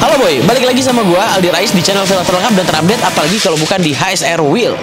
Halo boy, balik lagi sama gua Aldi Rais di channel velg terlengkap dan terupdate, apalagi kalau bukan di HSR Wheel.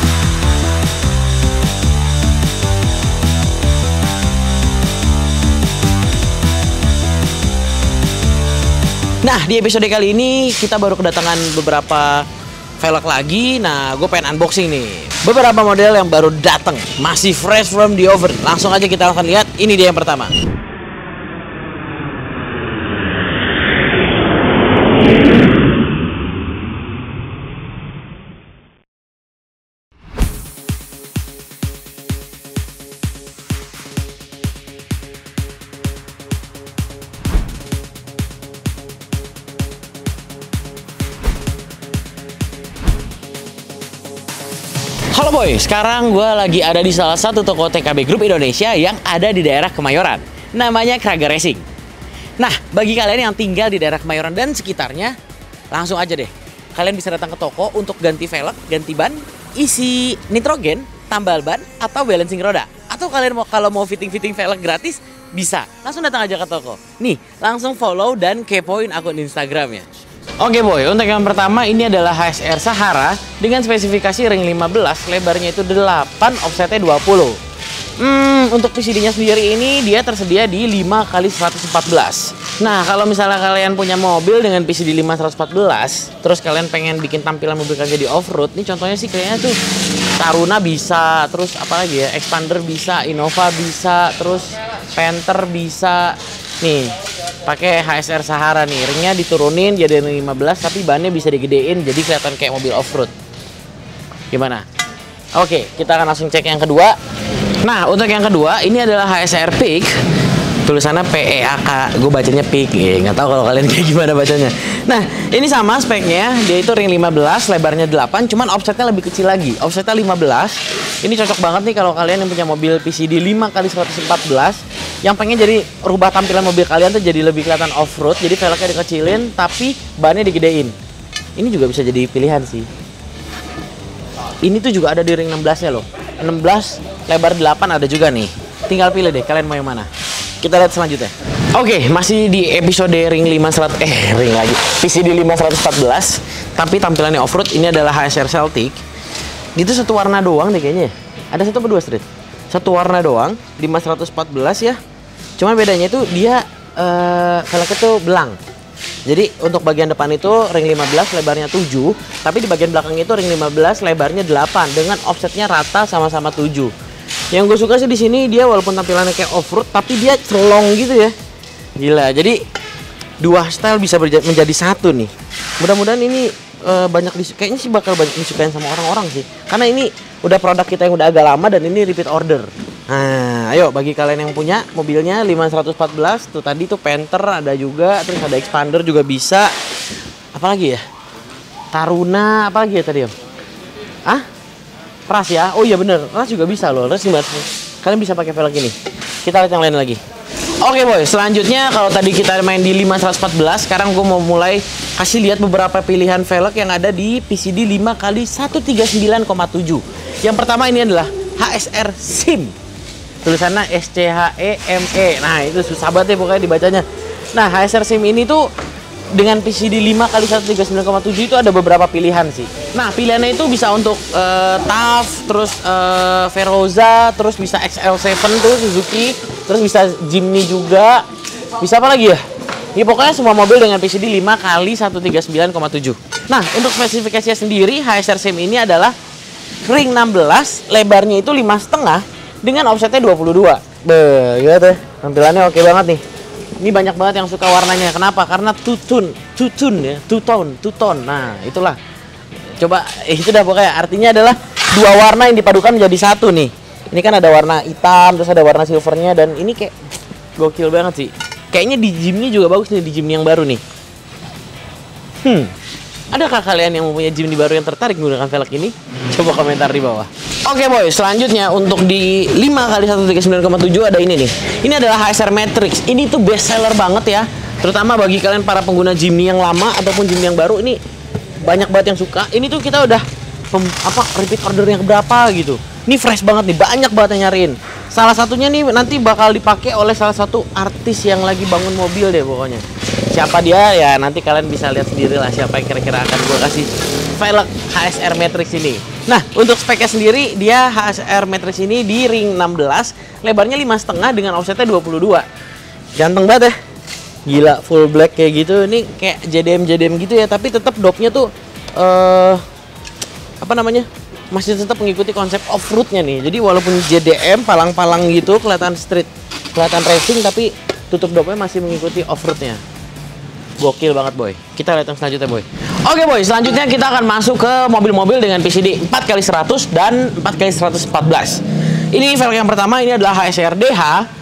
Nah, di episode kali ini kita baru kedatangan beberapa velg lagi. Nah, gue pengen unboxing nih beberapa model yang baru datang, masih fresh from the oven. Langsung aja kita akan lihat. Ini dia yang pertama. Halo boy, sekarang gue lagi ada di salah satu toko TKB Group Indonesia yang ada di daerah Kemayoran. Namanya Kraga Racing. Nah, bagi kalian yang tinggal di daerah Kemayoran dan sekitarnya, langsung aja deh. Kalian bisa datang ke toko untuk ganti velg, ganti ban, isi nitrogen, tambal ban, atau balancing roda. Atau kalian kalau mau fitting-fitting velg gratis, bisa. Langsung datang aja ke toko. Nih, langsung follow dan kepoin akun Instagramnya. Oke boy, untuk yang pertama ini adalah HSR Sahara dengan spesifikasi ring 15, lebarnya itu 8, offsetnya 20. Untuk PCD-nya sendiri ini dia tersedia di 5x114. Nah, kalau misalnya kalian punya mobil dengan PCD 5x114, terus kalian pengen bikin tampilan mobil kalian jadi off-road, nih contohnya sih kayaknya tuh Taruna bisa, terus apa lagi ya, Expander bisa, Innova bisa, terus Panther bisa. Nih, pakai HSR Sahara nih, ringnya diturunin jadi 15 tapi bannya bisa digedein jadi kelihatan kayak mobil off-road. Gimana? Oke, kita akan langsung cek yang kedua. Nah, untuk yang kedua ini adalah HSR Peak. Tulisannya PEAK, gue bacanya Peak, nggak tahu kalau kalian kayak gimana bacanya. Nah, ini sama speknya, dia itu ring 15, lebarnya 8, cuman offsetnya lebih kecil lagi, offsetnya 15. Ini cocok banget nih kalau kalian yang punya mobil PCD 5x114, yang pengen jadi rubah tampilan mobil kalian tuh jadi lebih kelihatan off-road, jadi velgnya dikecilin, tapi bannya digedein. Ini juga bisa jadi pilihan sih. Ini tuh juga ada di ring 16-nya loh. 16, lebar 8 ada juga nih. Tinggal pilih deh, kalian mau yang mana. Kita lihat selanjutnya. Oke, masih di episode ring 500 ring lagi. PCD 514, tapi tampilannya off-road. Ini adalah HSR Celtic. Itu satu warna doang deh kayaknya. Ada satu atau dua street? Satu warna doang, 514 ya. Cuman bedanya itu dia velgnya tuh belang. Jadi untuk bagian depan itu ring 15 lebarnya 7, tapi di bagian belakang itu ring 15 lebarnya 8 dengan offsetnya rata sama-sama 7. Yang gue suka sih di sini dia walaupun tampilannya kayak off-road tapi dia celong gitu ya. Gila. Jadi dua style bisa menjadi satu nih. Mudah-mudahan ini kayaknya sih bakal banyak disukain sama orang-orang sih. Karena ini udah produk kita yang udah agak lama dan ini repeat order. Nah, ayo bagi kalian yang punya mobilnya 514 tuh tadi tuh Panther ada juga, terus ada Expander juga bisa. Apalagi ya? Taruna apalagi ya tadi Om? Ah? Ras ya? Oh iya bener, Ras juga bisa loh. Ras gimana? Kalian bisa pakai velg ini. Kita lihat yang lain lagi. Oke boy, selanjutnya kalau tadi kita main di 514, sekarang gue mau mulai kasih lihat beberapa pilihan velg yang ada di PCD 5x139,7. Yang pertama ini adalah HSR SIM. Tulisannya SCHEME. Nah, itu susah banget ya pokoknya dibacanya. Nah, HSR SIM ini tuh dengan PCD 5x139,7 itu ada beberapa pilihan sih. Nah, pilihannya itu bisa untuk TAF, terus Veroza, terus bisa XL7 tuh Suzuki, terus bisa Jimny juga. Bisa apa lagi ya? Ini pokoknya semua mobil dengan PCD 5x139,7. Nah, untuk spesifikasinya sendiri HSR SIM ini adalah ring 16, lebarnya itu 5,5 dengan offsetnya 22. Beuh, gitu ya. Tampilannya oke banget nih. Ini banyak banget yang suka warnanya. Kenapa? Karena two-tone ya, two-tone. Nah, itulah. Coba itu dah pokoknya. Artinya adalah dua warna yang dipadukan menjadi satu nih. Ini kan ada warna hitam, terus ada warna silvernya, dan ini kayak gokil banget sih. Kayaknya di Jimny juga bagus nih, di Jimny yang baru nih. Adakah kalian yang mempunyai Jimny baru yang tertarik menggunakan velg ini? Coba komentar di bawah. Oke boy, selanjutnya untuk di 5x139,7 ada ini nih. Ini adalah HSR Matrix. Ini tuh best seller banget ya. Terutama bagi kalian para pengguna Jimny yang lama ataupun Jimny yang baru, ini banyak banget yang suka. Ini tuh kita udah repeat order yang berapa gitu. Ini fresh banget nih, banyak banget yang nyariin. Salah satunya nih nanti bakal dipakai oleh salah satu artis yang lagi bangun mobil deh pokoknya. siapa dia ya nanti kalian bisa lihat sendiri lah siapa yang kira-kira akan gue kasih velg HSR Matrix ini. Nah, untuk speknya sendiri dia HSR Matrix ini di ring 16, lebarnya 5,5 dengan offsetnya 22. Ganteng banget ya. Gila, full black kayak gitu. Ini kayak JDM gitu ya, tapi tetap dopnya tuh apa namanya? Masih tetap mengikuti konsep off-roadnya nih. Jadi walaupun JDM palang-palang gitu kelihatan street, kelihatan racing, tapi tutup dopnya masih mengikuti off-roadnya. Gokil banget boy. Kita lihat yang selanjutnya boy. Oke boy, selanjutnya kita akan masuk ke mobil-mobil dengan PCD 4x100 dan 4x114. Ini velg yang pertama, ini adalah HSR DH.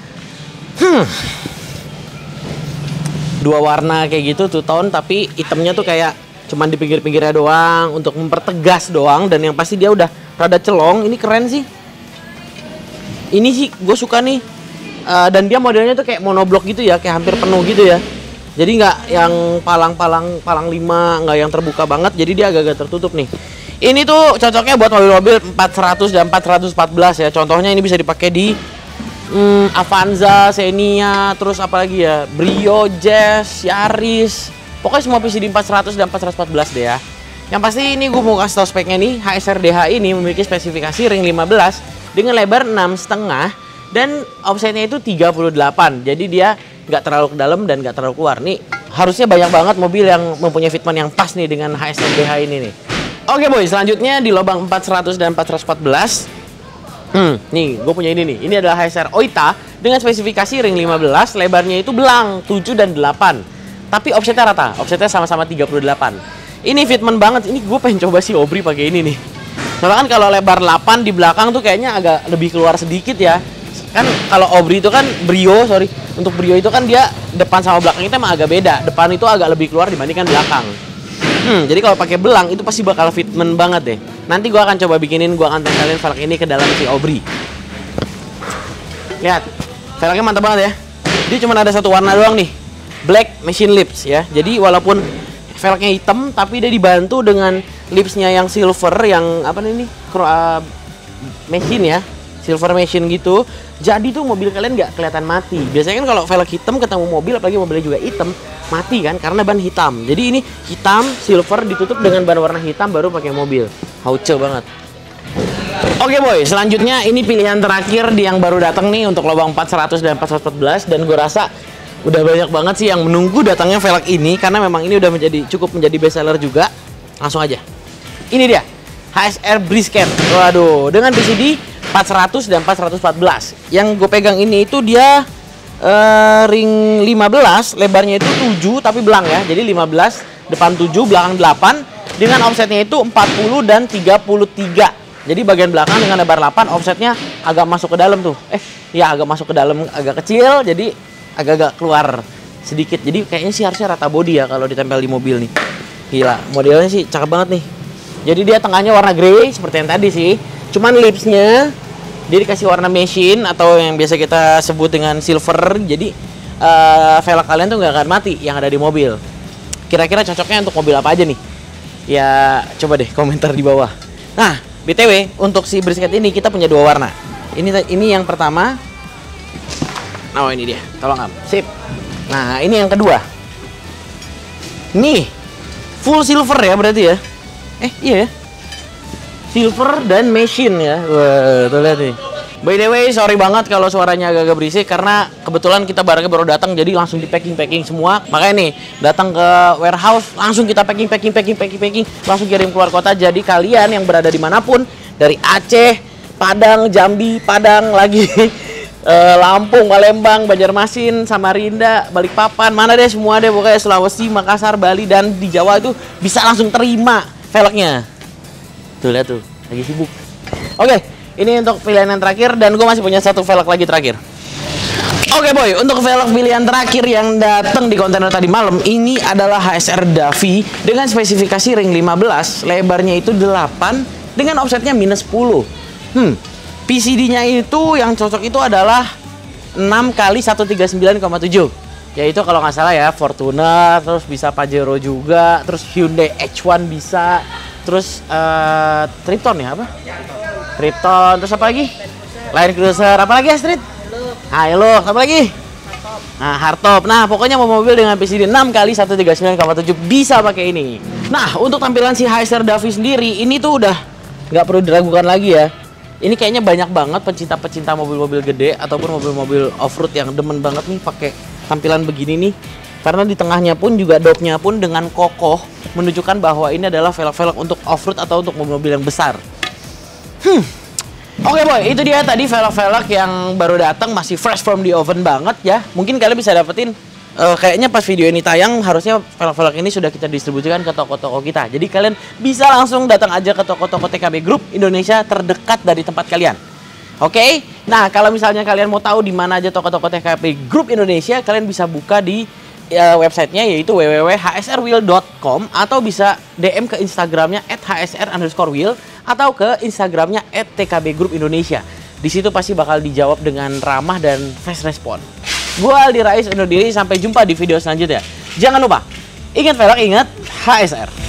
Dua warna kayak gitu, two tone, tapi hitamnya tuh kayak cuman di pinggir-pinggirnya doang untuk mempertegas doang, dan yang pasti dia udah rada celong. Ini keren sih. Ini sih gue suka nih. Dan dia modelnya tuh kayak monoblok gitu ya, kayak hampir penuh gitu ya. Jadi nggak yang palang 5, nggak yang terbuka banget. Jadi dia agak-agak tertutup nih. Ini tuh cocoknya buat mobil-mobil 400 dan 414 ya. Contohnya ini bisa dipakai di Avanza, Xenia, terus apalagi ya, Brio, Jazz, Yaris. Pokoknya semua PCD 400 dan 414 deh ya. Yang pasti ini gue mau kasih tau speknya nih. HSR DH ini memiliki spesifikasi ring 15 dengan lebar 6,5 dan offsetnya itu 38. Jadi dia nggak terlalu ke dalam dan nggak terlalu keluar. Nih harusnya banyak banget mobil yang mempunyai fitment yang pas nih dengan HSR DH ini nih. Oke boy, selanjutnya di lubang 400 dan 414. Nih gue punya ini nih. Ini adalah HSR Oita dengan spesifikasi ring 15, lebarnya itu belang 7 dan 8. Tapi offsetnya rata, offsetnya sama-sama 38. Ini fitment banget. Ini gue pengen coba si Obri pakai ini nih. Soalnya kan kalau lebar 8 di belakang tuh kayaknya agak lebih keluar sedikit ya. Kan kalau Obri itu kan untuk Brio itu kan dia depan sama belakang itu emang agak beda. Depan itu agak lebih keluar dibandingkan belakang. Jadi kalau pakai belang itu pasti bakal fitment banget deh. Nanti gue akan coba bikinin, gue akan tempelin velg ini ke dalam si Obri. Lihat, velgnya mantap banget ya. Dia cuma ada satu warna doang nih, black machine lips ya. Jadi walaupun velgnya hitam, tapi dia dibantu dengan lipsnya yang silver, yang apa nih, machine ya, silver machine gitu. Jadi tuh mobil kalian nggak kelihatan mati. Biasanya kan kalau velg hitam ketemu mobil, apalagi mobilnya juga hitam, mati kan karena ban hitam. Jadi ini hitam, silver ditutup dengan ban warna hitam baru pakai mobil. Hauce banget. Oke boy, selanjutnya ini pilihan terakhir yang baru datang nih untuk lubang 400 dan 414, dan gue rasa udah banyak banget sih yang menunggu datangnya velg ini karena memang ini udah cukup menjadi best seller juga. Langsung aja. Ini dia, HSR Brisket. Waduh, dengan PCD 400 dan 414. Yang gue pegang ini itu dia ring 15, lebarnya itu 7 tapi belang ya. Jadi 15, depan 7, belakang 8. Dengan offsetnya itu 40 dan 33. Jadi bagian belakang dengan lebar 8, offsetnya agak masuk ke dalam tuh. Ya agak masuk ke dalam, agak kecil, jadi agak-agak keluar sedikit. Jadi kayaknya sih harusnya rata body ya kalau ditempel di mobil nih. Gila, modelnya sih cakep banget nih. Jadi dia tengahnya warna grey seperti yang tadi sih. Cuman lipsnya dia dikasih warna machine atau yang biasa kita sebut dengan silver. Jadi velg kalian tuh nggak akan mati yang ada di mobil. Kira-kira cocoknya untuk mobil apa aja nih? Ya coba deh komentar di bawah. Nah, BTW untuk si Brisket ini kita punya dua warna. Ini yang pertama. Oh ini dia, tolong am. Sip. Nah ini yang kedua. Nih full silver ya berarti ya. Iya ya. Silver dan machine ya. Wah, tuh lihat nih. By the way, sorry banget kalau suaranya agak-agak berisik karena kebetulan kita barangnya baru datang, jadi langsung di packing semua. Makanya nih, datang ke warehouse langsung kita packing, langsung kirim keluar kota. Jadi kalian yang berada dimanapun, dari Aceh, Padang, Jambi, Padang lagi, Lampung, Palembang, Banjarmasin, Samarinda, Balikpapan, mana deh semua deh pokoknya, Sulawesi, Makassar, Bali, dan di Jawa itu bisa langsung terima velgnya. Tuh lihat tuh, lagi sibuk. Oke. Ini untuk pilihan yang terakhir, dan gue masih punya satu velg lagi terakhir. Oke boy, untuk velg pilihan terakhir yang datang di kontainer tadi malam, ini adalah HSR Davi dengan spesifikasi ring 15, lebarnya itu 8 dengan offsetnya -10. PCD-nya itu yang cocok itu adalah 6x139,7. Yaitu kalau nggak salah ya, Fortuner, terus bisa Pajero juga, terus Hyundai H1 bisa, terus Triton ya apa? Triton, terus apa lagi? Land Cruiser, apa lagi ya Street? Hilux, apa lagi? Nah, hardtop. Nah, pokoknya mau mobil dengan PCD 6x139,7 bisa pakai ini. Nah, untuk tampilan si HSR Davi sendiri, ini tuh udah nggak perlu diragukan lagi ya. Ini kayaknya banyak banget pecinta-pecinta mobil-mobil gede ataupun mobil-mobil off-road yang demen banget nih pakai tampilan begini nih. Karena di tengahnya pun juga dopnya pun dengan kokoh menunjukkan bahwa ini adalah velg-velg untuk off-road atau untuk mobil-mobil yang besar. Oke boy, itu dia tadi velg-velg yang baru datang, masih fresh from the oven banget ya. Mungkin kalian bisa dapetin, kayaknya pas video ini tayang harusnya velg-velg ini sudah kita distribusikan ke toko-toko kita. Jadi kalian bisa langsung datang aja ke toko-toko TKB Group Indonesia terdekat dari tempat kalian. Oke, nah kalau misalnya kalian mau tahu di mana aja toko-toko TKB Group Indonesia, kalian bisa buka di websitenya yaitu www.hsrwheel.com atau bisa DM ke Instagramnya @hsr_wheel atau ke Instagramnya @tkb Group Indonesia. Di situ pasti bakal dijawab dengan ramah dan fast respon. Gua Aldi Rais undur diri, sampai jumpa di video selanjutnya. Jangan lupa, ingat velg, ingat HSR.